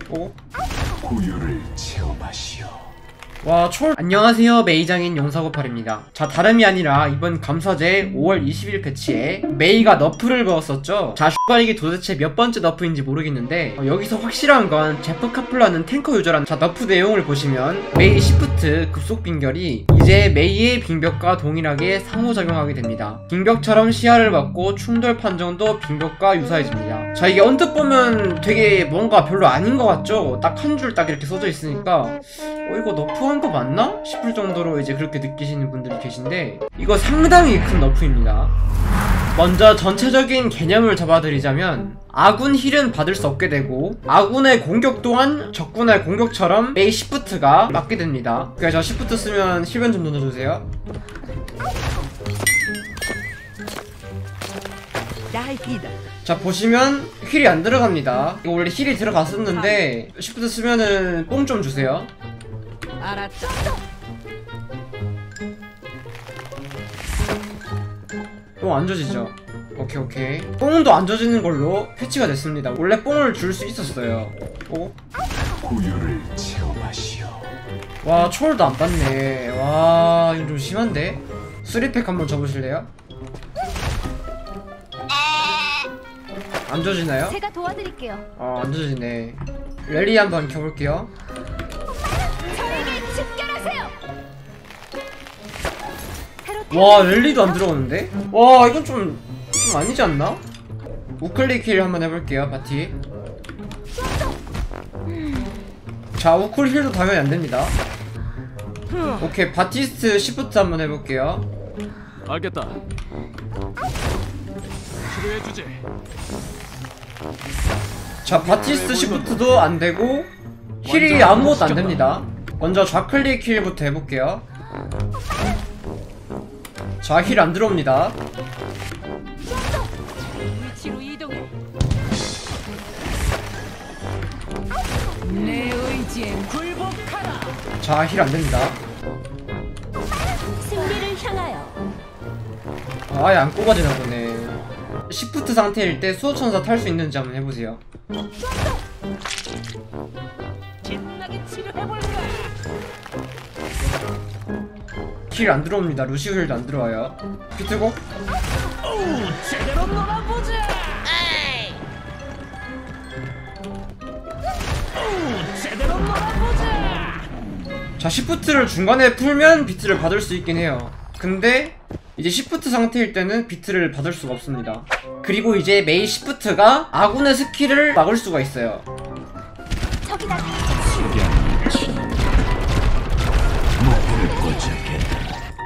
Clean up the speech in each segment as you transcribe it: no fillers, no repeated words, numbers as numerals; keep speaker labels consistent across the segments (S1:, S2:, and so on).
S1: 오?
S2: 고요를 체험하시오.
S1: 와, 안녕하세요, 메이장인 용사고팔입니다. 자, 다름이 아니라 이번 감사제 5월 20일 패치에 메이가 너프를 먹었었죠. 자, 이게 도대체 몇 번째 너프인지 모르겠는데 여기서 확실한 건 제프 카플라는 탱커 유저란. 자, 너프 내용을 보시면 메이 시프트 급속 빙결이 이제 메이의 빙벽과 동일하게 상호작용하게 됩니다. 빙벽처럼 시야를 받고 충돌 판정도 빙벽과 유사해집니다. 자, 이게 언뜻 보면 되게 뭔가 별로 아닌 것 같죠? 딱 한 줄 딱 이렇게 써져 있으니까 이거 너프한 거 맞나? 싶을 정도로 이제 그렇게 느끼시는 분들이 계신데 이거 상당히 큰 너프입니다. 먼저 전체적인 개념을 잡아드리자면 아군 힐은 받을 수 없게 되고 아군의 공격 또한 적군의 공격처럼 메이 시프트가 맞게 됩니다. 그래서 시프트 쓰면 힐변 좀 던져주세요. 자, 보시면 힐이 안 들어갑니다. 이거 원래 힐이 들어갔었는데 시프트 쓰면은 뽕 좀 주세요.
S3: 알았다.
S1: 뽕 안 져지죠? 오케이. 뽕도 안 져지는 걸로 패치가 됐습니다. 원래 뽕을 줄 수 있었어요. 오?
S2: 고요를 체험하시오.
S1: 와, 초월도 안 받네. 와, 이거 좀 심한데? 3팩 한번 접으실래요? 안 져지나요?
S3: 제가 도와드릴게요.
S1: 안 져지네. 랠리 한번 켜볼게요.
S3: 저에게 집결하세요.
S1: 와, 랠리도 안 들어오는데? 와, 이건 좀 아니지 않나? 우클릭 힐 한번 해볼게요, 바티. 자, 우클 힐도 당연히 안 됩니다. 오케이, 바티스트 시프트 한번 해볼게요.
S4: 알겠다. 치료해주지.
S1: 자, 바티스트 시프트도 안 되고 힐이 아무것도 안 됩니다. 먼저 좌클릭 힐부터 해볼게요. 자, 힐 안 들어옵니다.
S3: 위치로 이동해. 내 의지에 굴복하라.
S1: 자, 힐 안 됩니다.
S3: 승리를 향하여.
S1: 아예 안 꼽아지나 보네. 시프트 상태일 때 수호천사 탈 수 있는지 한번 해보세요.
S3: 신나게 치료해볼까?
S1: 힐 안 들어옵니다. 루시우 힐도 안 들어와요. 비트고?
S3: 제대로 놀아보자. 제대로 놀아보자.
S1: 자, 시프트를 중간에 풀면 비트를 받을 수 있긴 해요. 근데 이제 시프트 상태일 때는 비트를 받을 수가 없습니다. 그리고 이제 메이 시프트가 아군의 스킬을 막을 수가 있어요.
S3: 저기다.
S2: 석양치 목표를 꽂아겠다.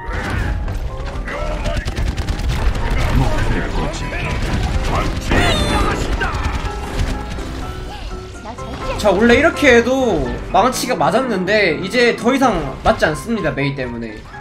S2: 목표를 꽂아겠다.
S1: 자, 원래 이렇게 해도 망치가 맞았는데 이제 더 이상 맞지 않습니다, 메이 때문에.